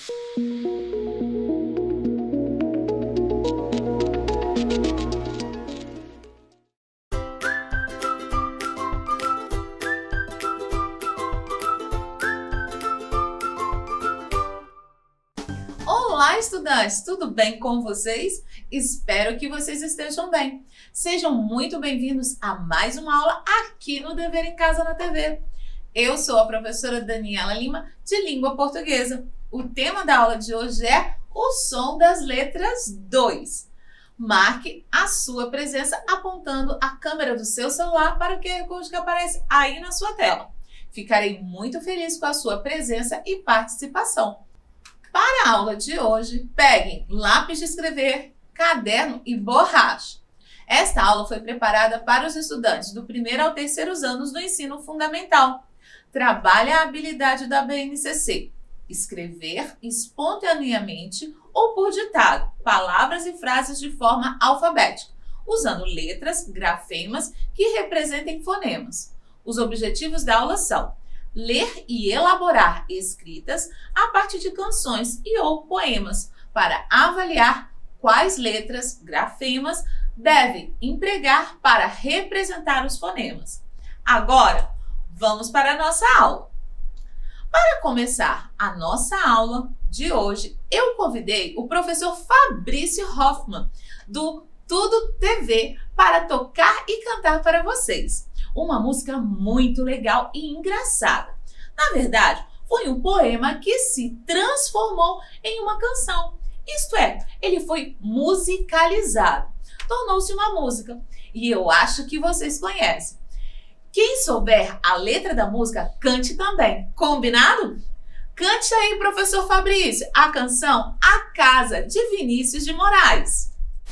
Olá, estudantes! Tudo bem com vocês? Espero que vocês estejam bem. Sejam muito bem-vindos a mais uma aula aqui no Dever em Casa na TV. Eu sou a professora Daniela Lima, de Língua Portuguesa. O tema da aula de hoje é o som das letras 2. Marque a sua presença apontando a câmera do seu celular para o QR Code que aparece aí na sua tela. Ficarei muito feliz com a sua presença e participação. Para a aula de hoje, peguem lápis de escrever, caderno e borracha. Esta aula foi preparada para os estudantes do 1º ao 3º anos do ensino fundamental. Trabalhe a habilidade da BNCC. Escrever espontaneamente ou por ditado, palavras e frases de forma alfabética, usando letras, grafemas que representem fonemas. Os objetivos da aula são: ler e elaborar escritas a partir de canções e ou poemas para avaliar quais letras, grafemas, devem empregar para representar os fonemas. Agora, vamos para a nossa aula. Para começar a nossa aula de hoje, eu convidei o professor Fabrício Hoffmann, do Tudo TV, para tocar e cantar para vocês uma música muito legal e engraçada. Na verdade, foi um poema que se transformou em uma canção. Isto é, ele foi musicalizado. Tornou-se uma música. E eu acho que vocês conhecem. Quem souber a letra da música, cante também. Combinado? Cante aí, professor Fabrício, a canção A Casa, de Vinícius de Moraes.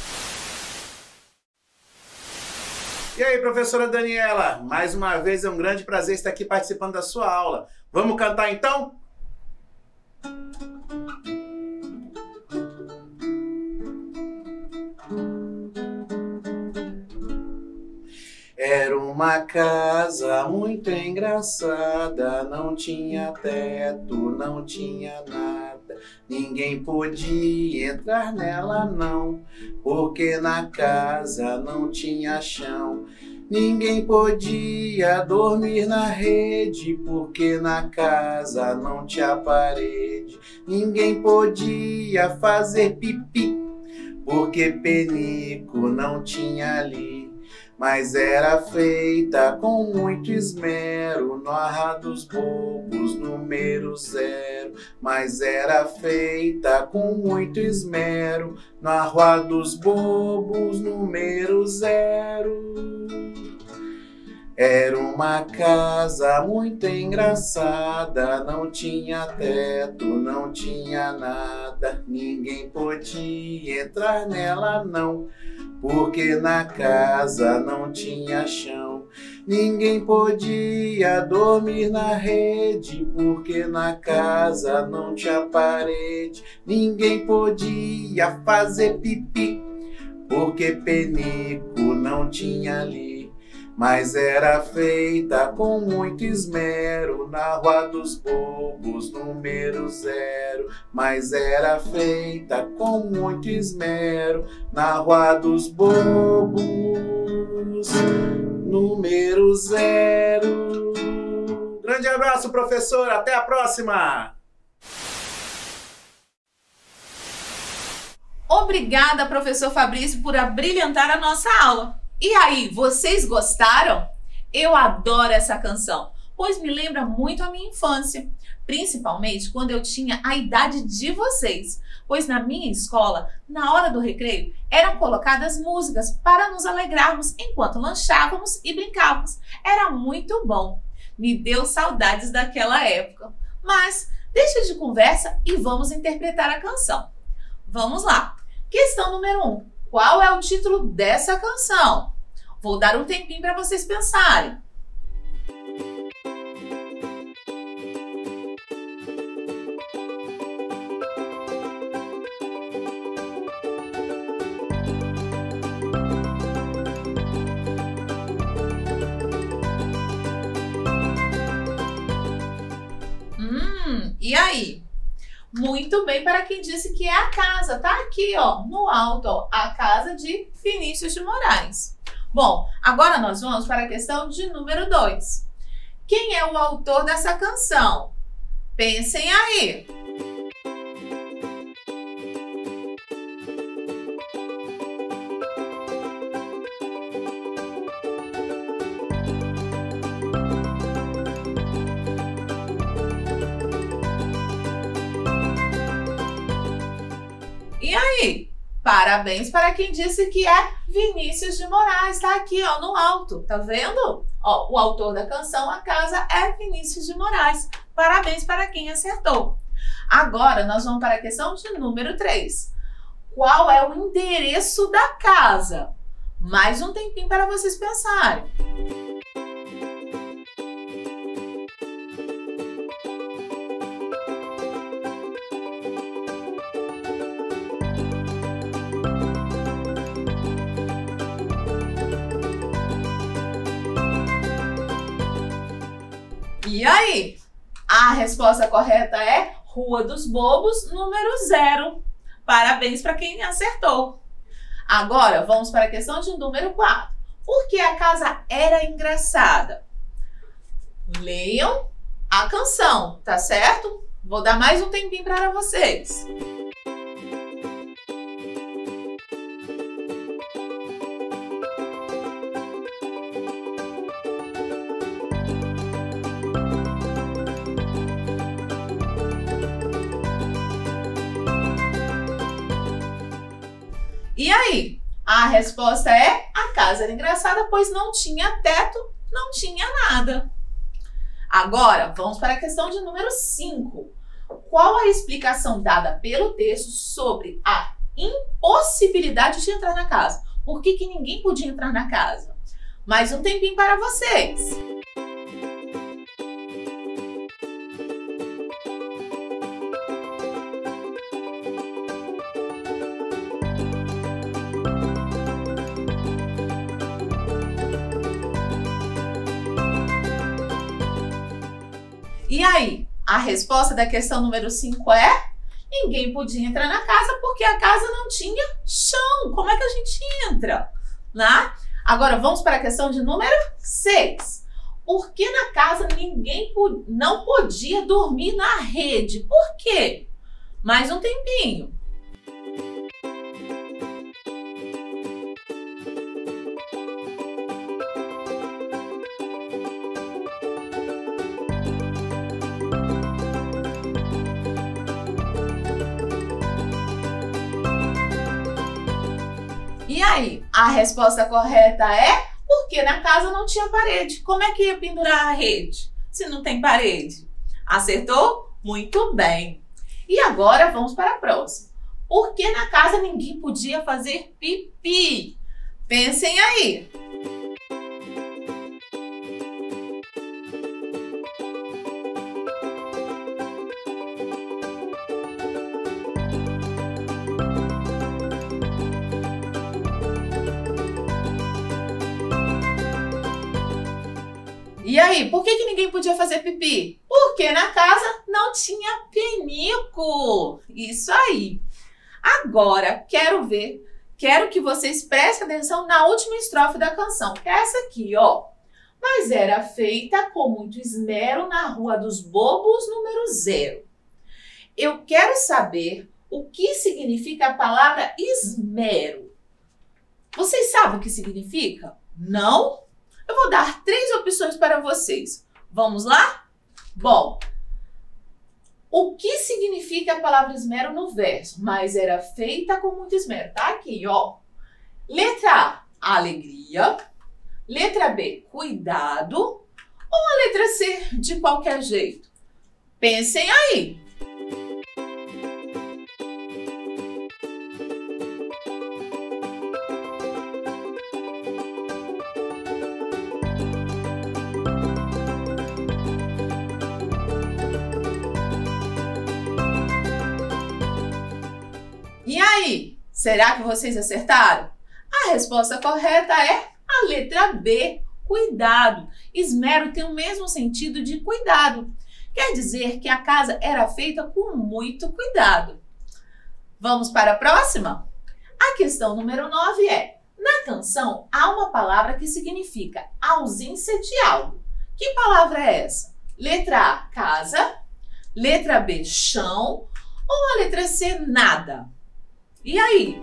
E aí, professora Daniela, mais uma vez é um grande prazer estar aqui participando da sua aula. Vamos cantar então? Era uma casa muito engraçada, não tinha teto, não tinha nada. Ninguém podia entrar nela não, porque na casa não tinha chão. Ninguém podia dormir na rede, porque na casa não tinha parede. Ninguém podia fazer pipi, porque penico não tinha ali. Mas era feita com muito esmero, no Arra dos Bobos, número 0. Mas era feita com muito esmero, no Arra dos Bobos, número 0. Era uma casa muito engraçada, não tinha teto, não tinha nada. Ninguém podia entrar nela não, porque na casa não tinha chão. Ninguém podia dormir na rede, porque na casa não tinha parede. Ninguém podia fazer pipi, porque penico não tinha ali. Mas era feita com muito esmero, na Rua dos Bobos, número 0. Mas era feita com muito esmero, na Rua dos Bobos, número 0. Grande abraço, professor. Até a próxima! Obrigada, professor Fabrício, por abrilhantar a nossa aula. E aí, vocês gostaram? Eu adoro essa canção, pois me lembra muito a minha infância, principalmente quando eu tinha a idade de vocês, pois na minha escola, na hora do recreio, eram colocadas músicas para nos alegrarmos enquanto lanchávamos e brincávamos. Era muito bom. Me deu saudades daquela época. Mas deixa de conversa e vamos interpretar a canção. Vamos lá. Questão número 1. Qual é o título dessa canção? Vou dar um tempinho para vocês pensarem. E aí? Muito bem para quem disse que é a casa. Tá aqui, ó, no alto, ó, a casa de Vinícius de Moraes. Bom, agora nós vamos para a questão de número 2. Quem é o autor dessa canção? Pensem aí. E aí? Parabéns para quem disse que é Vinícius de Moraes. Tá aqui, ó, no alto. Tá vendo? Ó, o autor da canção A Casa é Vinícius de Moraes. Parabéns para quem acertou. Agora nós vamos para a questão de número 3. Qual é o endereço da casa? Mais um tempinho para vocês pensarem. E aí? A resposta correta é Rua dos Bobos, número 0. Parabéns para quem acertou. Agora, vamos para a questão de número 4. Por que a casa era engraçada? Leiam a canção, tá certo? Vou dar mais um tempinho para vocês. E aí? A resposta é a casa era engraçada, pois não tinha teto, não tinha nada. Agora, vamos para a questão de número 5. Qual a explicação dada pelo texto sobre a impossibilidade de entrar na casa? Por que ninguém podia entrar na casa? Mais um tempinho para vocês. E aí, a resposta da questão número 5 é: ninguém podia entrar na casa porque a casa não tinha chão. Como é que a gente entra? Né? Agora, vamos para a questão de número 6. Por que na casa ninguém não podia dormir na rede? Por quê? Mais um tempinho. E aí, a resposta correta é porque na casa não tinha parede. Como é que ia pendurar a rede se não tem parede? Acertou? Muito bem. E agora vamos para a próxima. Por que na casa ninguém podia fazer pipi? Pensem aí. E aí, por que ninguém podia fazer pipi? Porque na casa não tinha penico. Isso aí. Agora, quero que vocês prestem atenção na última estrofe da canção, que é essa aqui, ó. Mas era feita com muito esmero na Rua dos Bobos, número 0. Eu quero saber o que significa a palavra esmero. Vocês sabem o que significa? Não? Eu vou dar 3 opções para vocês. Vamos lá? Bom, o que significa a palavra esmero no verso? Mas era feita com muito esmero. Tá aqui, ó. Letra A, alegria. Letra B, cuidado. Ou a letra C, de qualquer jeito? Pensem aí. E aí, será que vocês acertaram? A resposta correta é a letra B, cuidado. Esmero tem o mesmo sentido de cuidado. Quer dizer que a casa era feita com muito cuidado. Vamos para a próxima? A questão número 9 é: na canção há uma palavra que significa ausência de algo. Que palavra é essa? Letra A, casa. Letra B, chão. Ou a letra C, nada? E aí?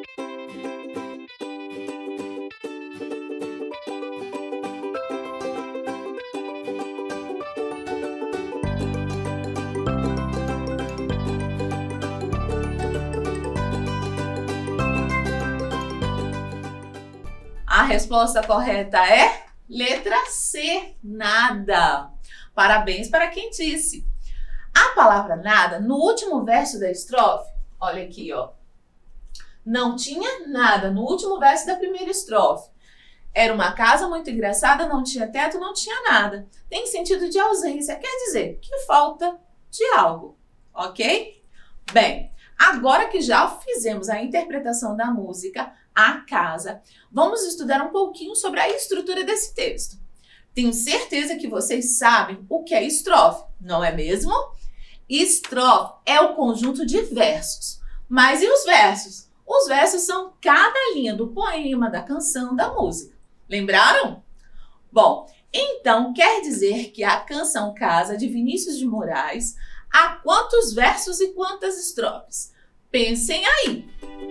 A resposta correta é letra C, nada. Parabéns para quem disse. A palavra nada, no último verso da estrofe, olha aqui, ó. Não tinha nada no último verso da primeira estrofe. Era uma casa muito engraçada, não tinha teto, não tinha nada. Tem sentido de ausência, quer dizer que falta de algo, ok? Bem, agora que já fizemos a interpretação da música A Casa, vamos estudar um pouquinho sobre a estrutura desse texto. Tenho certeza que vocês sabem o que é estrofe, não é mesmo? Estrofe é o conjunto de versos. Mas e os versos? Os versos são cada linha do poema, da canção, da música. Lembraram? Bom, então quer dizer que a canção Casa, de Vinícius de Moraes, há quantos versos e quantas estrofes? Pensem aí!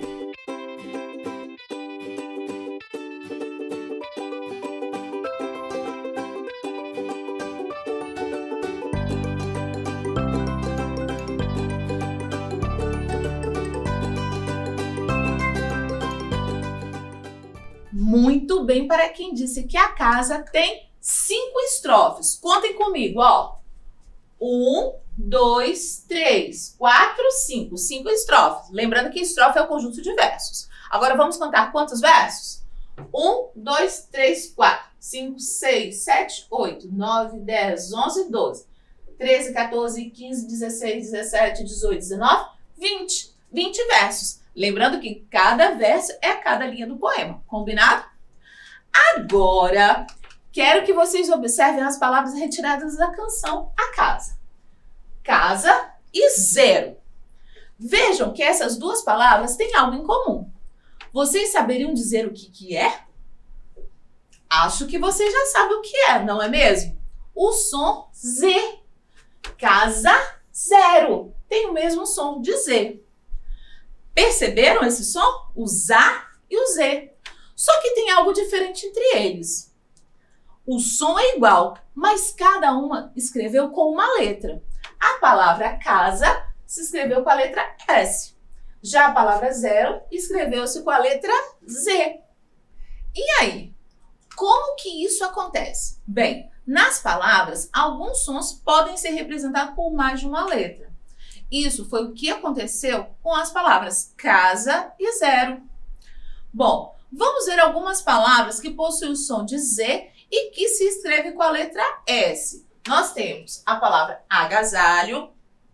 Muito bem para quem disse que a casa tem 5 estrofes. Contem comigo, ó. 1, 2, 3, 4, 5. 5 estrofes. Lembrando que estrofe é o conjunto de versos. Agora vamos contar quantos versos? 1, 2, 3, 4, 5, 6, 7, 8, 9, 10, 11, 12, 13, 14, 15, 16, 17, 18, 19, 20. 20 versos. Lembrando que cada verso é cada linha do poema. Combinado? Agora, quero que vocês observem as palavras retiradas da canção A Casa. Casa e zero. Vejam que essas duas palavras têm algo em comum. Vocês saberiam dizer o que é? Acho que vocês já sabem o que é, não é mesmo? O som Z. Casa, zero. Tem o mesmo som de Z. Perceberam esse som? O ZA e o Z. Só que tem algo diferente entre eles. O som é igual, mas cada uma escreveu com uma letra. A palavra casa se escreveu com a letra S. Já a palavra zero escreveu-se com a letra Z. E aí? Como que isso acontece? Bem, nas palavras, alguns sons podem ser representados por mais de uma letra. Isso foi o que aconteceu com as palavras casa e zero. Bom, vamos ver algumas palavras que possuem o som de Z e que se escreve com a letra S. Nós temos a palavra agasalho,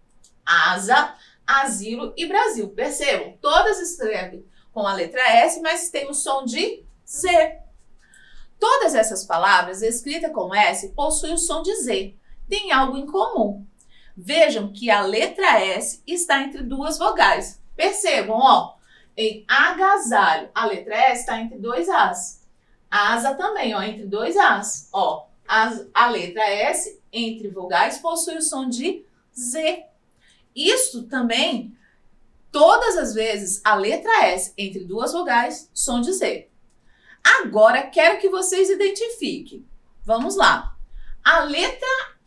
asa, asilo e Brasil. Percebam, todas escrevem com a letra S, mas tem o som de Z. Todas essas palavras escritas com S possuem o som de Z. Tem algo em comum. Vejam que a letra S está entre duas vogais. Percebam, ó, em agasalho, a letra S está entre dois As. Asa também, ó, entre dois As. Ó, a letra S entre vogais possui o som de Z. Isso também, todas as vezes, a letra S entre duas vogais, som de Z. Agora, quero que vocês identifiquem. Vamos lá. A letra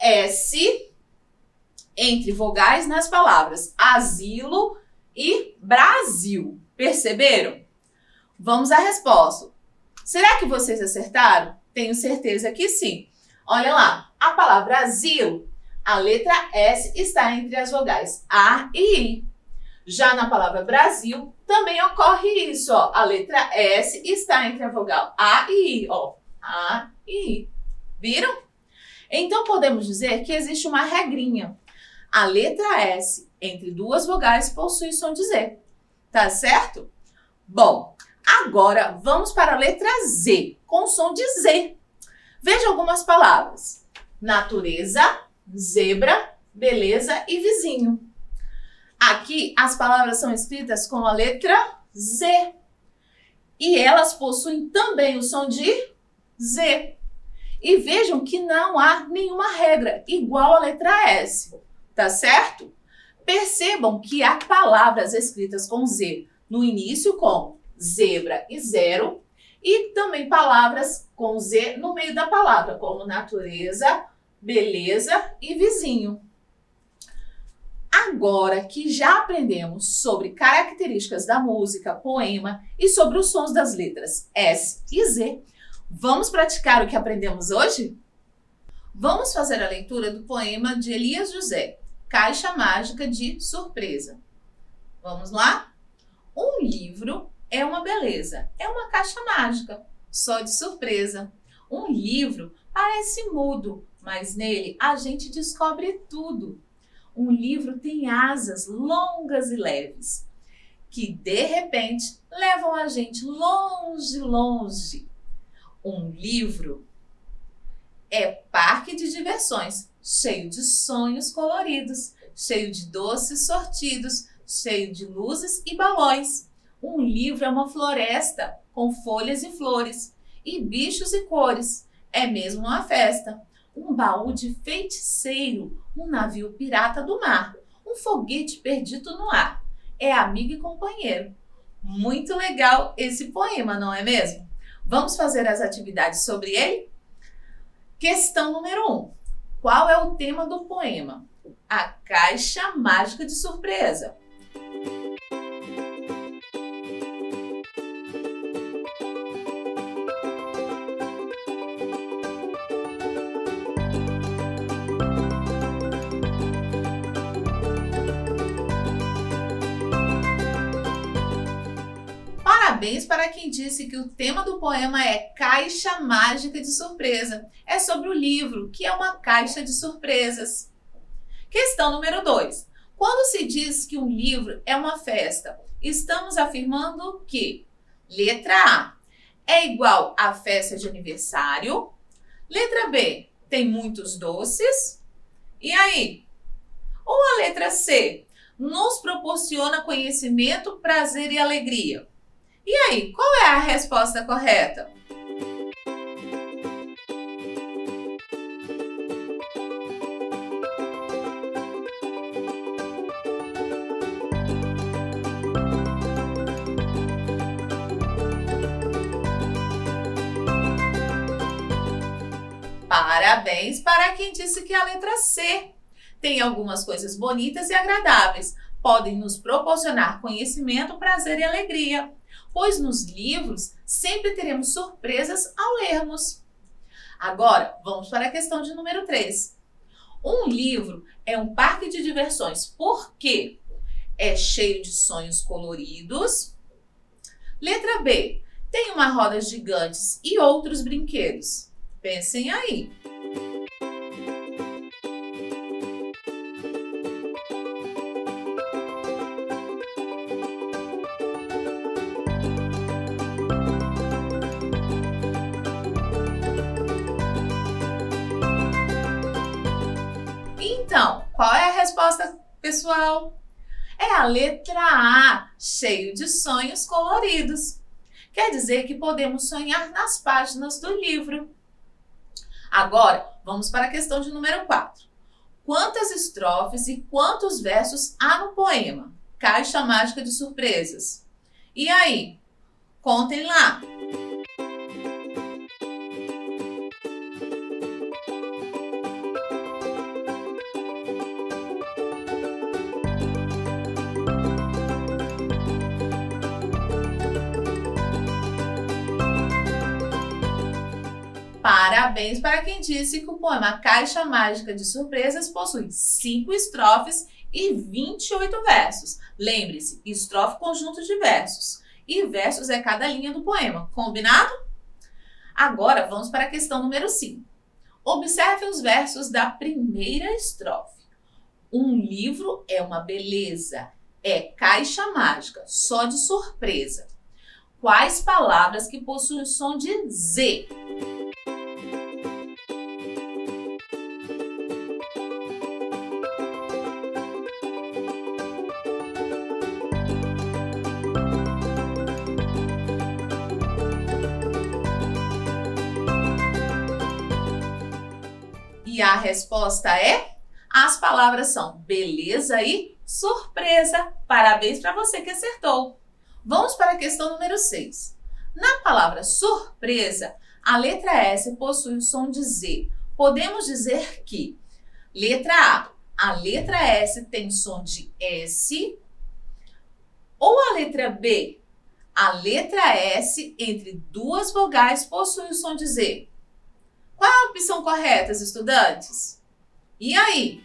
S entre vogais nas palavras asilo e Brasil. Perceberam? Vamos à resposta. Será que vocês acertaram? Tenho certeza que sim. Olha lá, a palavra asilo, a letra S está entre as vogais A e I. Já na palavra Brasil, também ocorre isso, ó. A letra S está entre a vogal A e I, ó. A e I. Viram? Então, podemos dizer que existe uma regrinha. A letra S entre duas vogais possui som de Z. Tá certo? Bom, agora vamos para a letra Z, com som de Z. Veja algumas palavras. Natureza, zebra, beleza e vizinho. Aqui as palavras são escritas com a letra Z e elas possuem também o som de Z. E vejam que não há nenhuma regra igual à letra S, tá certo? Percebam que há palavras escritas com Z no início com zebra e zero e também palavras com Z no meio da palavra, como natureza, beleza e vizinho. Agora que já aprendemos sobre características da música, poema e sobre os sons das letras S e Z, vamos praticar o que aprendemos hoje? Vamos fazer a leitura do poema de Elias José, Caixa Mágica de Surpresa. Vamos lá? Um livro é uma beleza, é uma caixa mágica, só de surpresa. Um livro parece mudo, mas nele a gente descobre tudo. Um livro tem asas longas e leves, que de repente levam a gente longe, longe. Um livro é parque de diversões, cheio de sonhos coloridos, cheio de doces sortidos, cheio de luzes e balões. Um livro é uma floresta com folhas e flores, e bichos e cores. É mesmo uma festa. Um baú de feiticeiro, um navio pirata do mar, um foguete perdido no ar. É amigo e companheiro. Muito legal esse poema, não é mesmo? Vamos fazer as atividades sobre ele? Questão número 1. Qual é o tema do poema? A Caixa Mágica de Surpresa. Parabéns para quem disse que o tema do poema é Caixa Mágica de Surpresa. É sobre o livro, que é uma caixa de surpresas. Questão número 2. Quando se diz que um livro é uma festa, estamos afirmando que letra A é igual à festa de aniversário. Letra B tem muitos doces. E aí? Ou a letra C nos proporciona conhecimento, prazer e alegria. E aí, qual é a resposta correta? Parabéns para quem disse que é a letra C. Tem algumas coisas bonitas e agradáveis. Podem nos proporcionar conhecimento, prazer e alegria. Pois nos livros sempre teremos surpresas ao lermos. Agora, vamos para a questão de número 3. Um livro é um parque de diversões porque é cheio de sonhos coloridos. Letra B, tem uma roda gigantes e outros brinquedos. Pensem aí. Então, qual é a resposta, pessoal? É a letra A, cheio de sonhos coloridos. Quer dizer que podemos sonhar nas páginas do livro. Agora, vamos para a questão de número 4. Quantas estrofes e quantos versos há no poema Caixa Mágica de Surpresas? E aí? Contem lá! Parabéns para quem disse que o poema Caixa Mágica de Surpresas possui 5 estrofes e 28 versos. Lembre-se, estrofe conjunto de versos. E versos é cada linha do poema, combinado? Agora vamos para a questão número 5. Observe os versos da primeira estrofe. Um livro é uma beleza, é caixa mágica, só de surpresa. Quais palavras que possuem o som de Z? E a resposta é: as palavras são beleza e surpresa. Parabéns para você que acertou. Vamos para a questão número 6. Na palavra surpresa, a letra S possui o som de Z. Podemos dizer que, letra A letra S tem som de S, ou a letra B, a letra S entre duas vogais possui o som de Z. Qual é a opção correta, estudantes? E aí?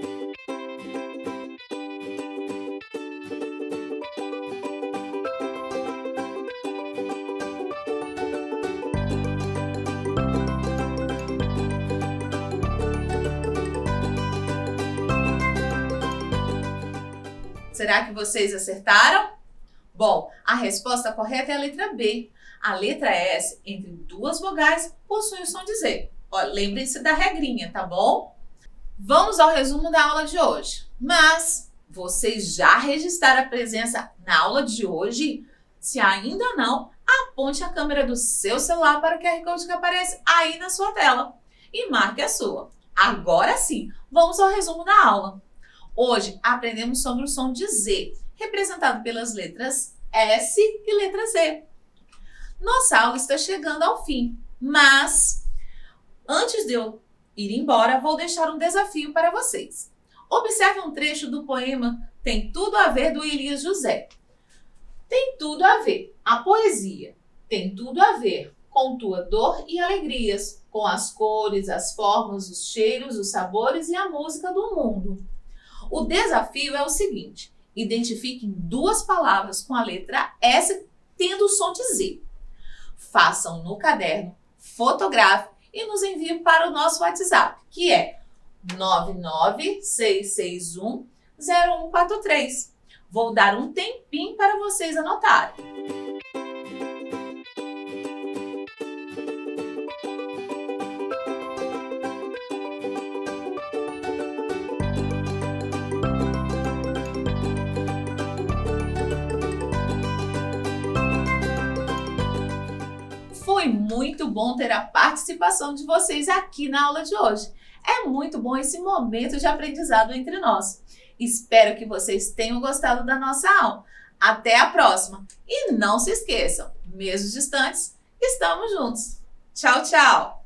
Será que vocês acertaram? Bom, a resposta correta é a letra B. A letra S, entre duas vogais, possui o som de Z. Lembrem-se da regrinha, tá bom? Vamos ao resumo da aula de hoje. Mas vocês já registraram a presença na aula de hoje? Se ainda não, aponte a câmera do seu celular para o QR Code que aparece aí na sua tela e marque a sua. Agora sim, vamos ao resumo da aula. Hoje aprendemos sobre o som de Z, representado pelas letras S e letra Z. Nossa aula está chegando ao fim, mas antes de eu ir embora, vou deixar um desafio para vocês. Observe um trecho do poema Tem Tudo a Ver, do Elias José. Tem tudo a ver. A poesia tem tudo a ver com tua dor e alegrias, com as cores, as formas, os cheiros, os sabores e a música do mundo. O desafio é o seguinte: identifiquem duas palavras com a letra S tendo o som de Z. Façam no caderno, fotografem e nos enviem para o nosso WhatsApp, que é 996610143. Vou dar um tempinho para vocês anotarem. Foi muito bom ter a participação de vocês aqui na aula de hoje. É muito bom esse momento de aprendizado entre nós. Espero que vocês tenham gostado da nossa aula. Até a próxima! E não se esqueçam, mesmo distantes, estamos juntos. Tchau, tchau!